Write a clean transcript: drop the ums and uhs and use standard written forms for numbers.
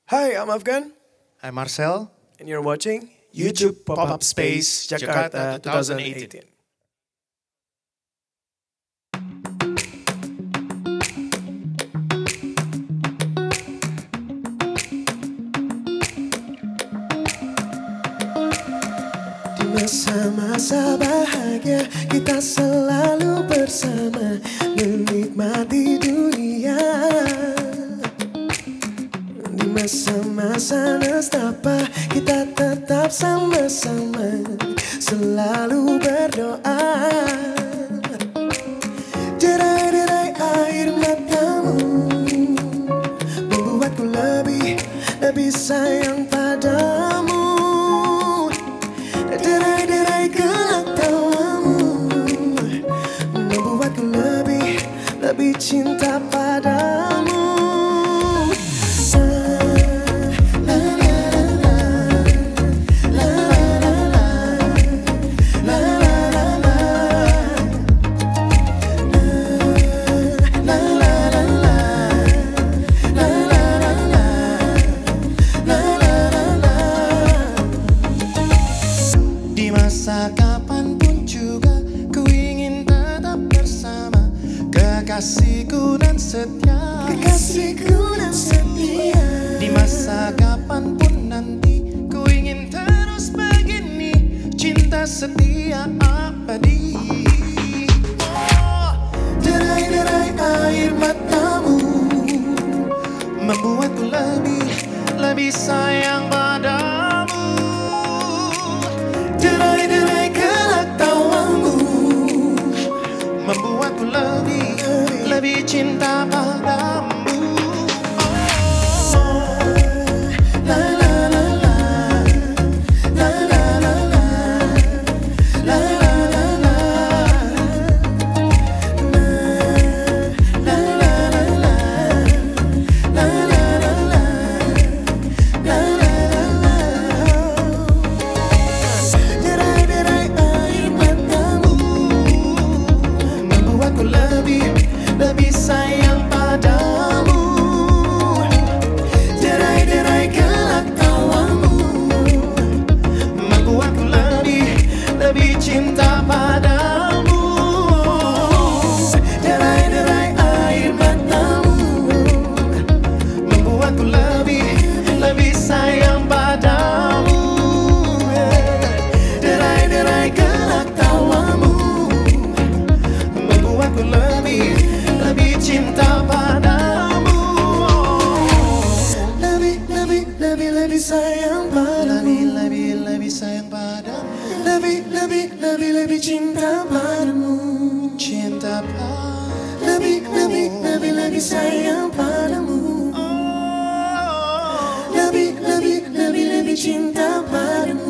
Hi, I'm Afgan. I'm Marcell. And you're watching YouTube Pop-Up Space Jakarta 2018. Di masa-masa bahagia kita selalu bersama menikmati dunia. Di masa-masa nestapa kita tetap sama-sama selalu berdoa. Derai-derai air matamu membuatku lebih sayang padamu. Derai-derai gelak tawamu membuatku lebih cinta padamu. Di masa kapanpun juga ku ingin tetap bersama kekasihku dan setia. Kekasihku dan setia. Di masa kapanpun nanti ku ingin terus begini, cinta setia abadi. Derai-derai air matamu membuatku lebih sayang padamu. Derai-derai gelak tawamu membuatku lebih cinta padamu. Lebih sayang padamu. Derai-derai gelak tawamu Membuatku lebih cinta padamu. Derai-derai air matamu Membuatku lebih sayang padamu. Derai-derai gelak tawamu Membuatku lebih cinta padamu. Lebih sayang padamu. Lebih sayang padamu. Lebih cinta padamu. Cinta padamu. Lebih sayang padamu. Lebih cinta padamu.